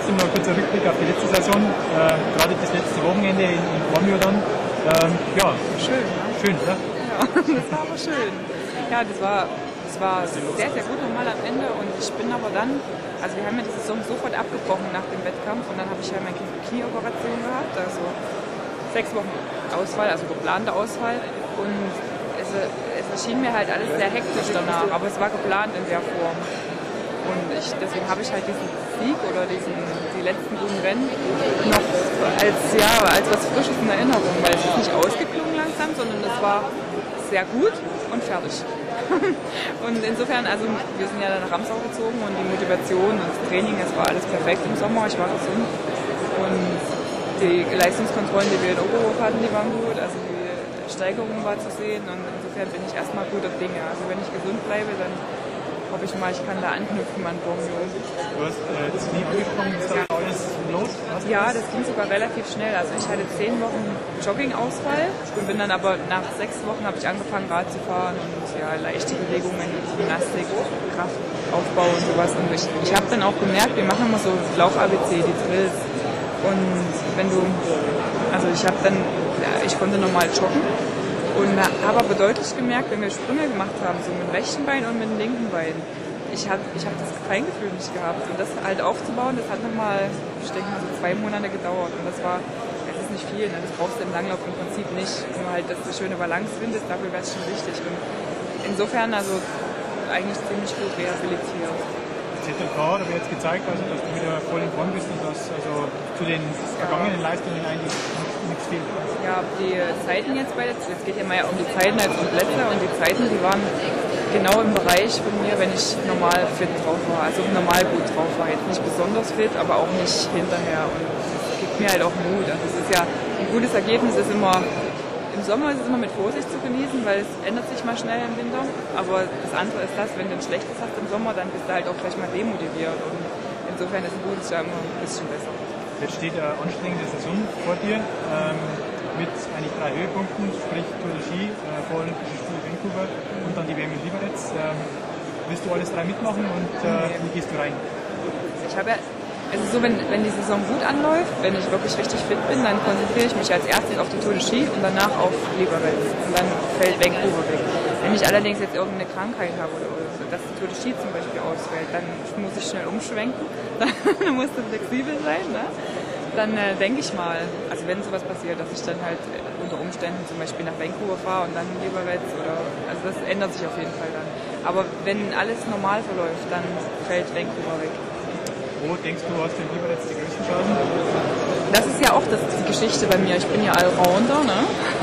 trotzdem noch ein kurzer Rückblick auf die letzte Saison, gerade das letzte Wochenende in Bormio dann. Ja, schön. Schön, oder? Ja, das war aber schön. Ja, das war sehr, sehr gut nochmal am Ende und ich bin aber dann, also wir haben ja die Saison sofort abgebrochen nach dem Wettkampf und dann habe ich ja meine Knieoperation gehabt, also 6 Wochen Ausfall, also geplante Ausfall und es erschien mir halt alles sehr hektisch danach, aber es war geplant in der Form. Und deswegen habe ich halt diesen Sieg oder die letzten guten Rennen noch als was Frisches in Erinnerung, weil es ist nicht ausgeklungen langsam, sondern es war sehr gut und fertig. Und insofern, also wir sind ja dann nach Ramsau gezogen und die Motivation und das Training, es war alles perfekt im Sommer, ich war gesund und die Leistungskontrollen, die wir in Oberhof hatten, die waren gut, also die Steigerung war zu sehen und insofern bin ich erstmal guter Dinge. Also wenn ich gesund bleibe, dann hoffe ich mal, ich kann da anknüpfen an Bormio. Du hast das nie angesprochen, ist da alles los? Ja, das ging sogar relativ schnell. Also ich hatte 10 Wochen Jogging-Ausfall und bin dann aber nach 6 Wochen habe ich angefangen Rad zu fahren und ja, leichte Bewegungen, Gymnastik, Kraftaufbau und sowas. Und ich habe dann auch gemerkt, wir machen immer so Lauch-ABC, die Drills. Und wenn du, also ich konnte normal joggen. Und habe aber deutlich gemerkt, wenn wir Sprünge gemacht haben, so mit dem rechten Bein und mit dem linken Bein, ich hab das Feingefühl nicht gehabt. Und das halt aufzubauen, das hat nochmal, ich denke mal so 2 Monate gedauert. Und das ist nicht viel, ne? Das brauchst du im Langlauf im Prinzip nicht. Nur halt, dass du schöne Balance findest, dafür wäre es schon wichtig. Und insofern also eigentlich ziemlich gut rehabilitiert. Das ZLK hat aber jetzt gezeigt, also, dass du wieder voll in Form bist und dass also zu den vergangenen Leistungen eigentlich nichts fehlt. Ja, die Zeiten jetzt es geht ja mal um die Zeiten als um Plätze und die Zeiten, die waren genau im Bereich von mir, wenn ich normal fit drauf war, also normal gut drauf war. Jetzt nicht besonders fit, aber auch nicht hinterher und das gibt mir halt auch Mut. Also es ist ja ein gutes Ergebnis, ist immer im Sommer ist es immer mit Vorsicht zu genießen, weil es ändert sich mal schnell im Winter. Aber das andere ist das, wenn du ein schlechtes hast im Sommer, dann bist du halt auch vielleicht mal demotiviert. Und insofern ist ein gutes Jahr immer ein bisschen besser. Jetzt steht eine anstrengende Saison vor dir mit eigentlich 3 Höhepunkten, sprich Tour de Ski, Vorolympische Spiele Vancouver und dann die WM in Liberec. Willst du alles 3 mitmachen und wie gehst du rein? Ich habe ja Es ist so, wenn die Saison gut anläuft, wenn ich wirklich richtig fit bin, dann konzentriere ich mich als erstes auf die Tour de Ski und danach auf Liberec. Und dann fällt Vancouver weg. Wenn ich allerdings jetzt irgendeine Krankheit habe oder dass die Tour de Ski zum Beispiel ausfällt, dann muss ich schnell umschwenken. Dann musst du flexibel sein. Ne? Dann denke ich mal, also wenn sowas passiert, dass ich dann halt unter Umständen zum Beispiel nach Vancouver fahre und dann Liberec also das ändert sich auf jeden Fall dann. Aber wenn alles normal verläuft, dann fällt Vancouver weg. Wo denkst du, hast du in Liberec die größten Chancen? Das ist ja auch die Geschichte bei mir. Ich bin ja Allrounder, ne?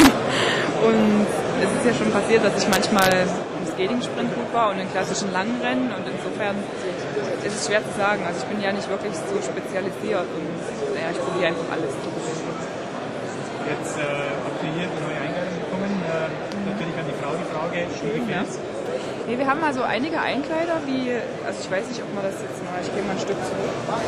Und es ist ja schon passiert, dass ich manchmal im Skating-Sprint gut war und in klassischen langen Rennen. Und insofern ist es schwer zu sagen. Also ich bin ja nicht wirklich so spezialisiert und ja, ich probiere einfach alles zu gewinnen. Jetzt habt ihr hier eine neue Einkleidung bekommen. Natürlich an die Frau die Frage, wie gefällt's? Nee, wir haben also einige Einkleider, also ich weiß nicht, ob man das jetzt mal, ich gehe mal ein Stück zurück.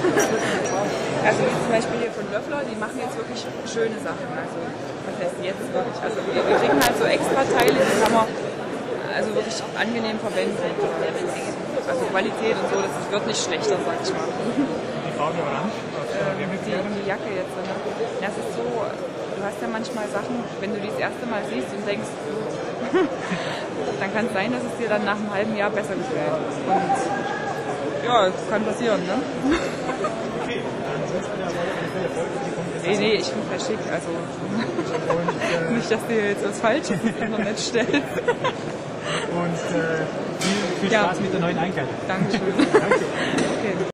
Also wie zum Beispiel hier von Löffler, die machen jetzt wirklich schöne Sachen. Also was heißt jetzt wirklich? Also wir kriegen halt so extra Teile, die kann man also wirklich angenehm verwenden. Also Qualität und so, das wird nicht schlechter, sag ich mal. Die Farbe orange? Die Jacke jetzt. Ne? Das ist so, du hast ja manchmal Sachen, wenn du die das erste Mal siehst und denkst, dann kann es sein, dass es dir dann nach einem halben Jahr besser gefällt. Und ja, das kann passieren, ne? Okay, dann wünschen wir dir aber eine Fälle Erfolg für die kommende Saison. Nee, ich finde das schick. Also nicht, dass dir jetzt was Falsches ins Internet stellt. Und viel Spaß mit der neuen Einkleidung. Dankeschön. Danke. Okay.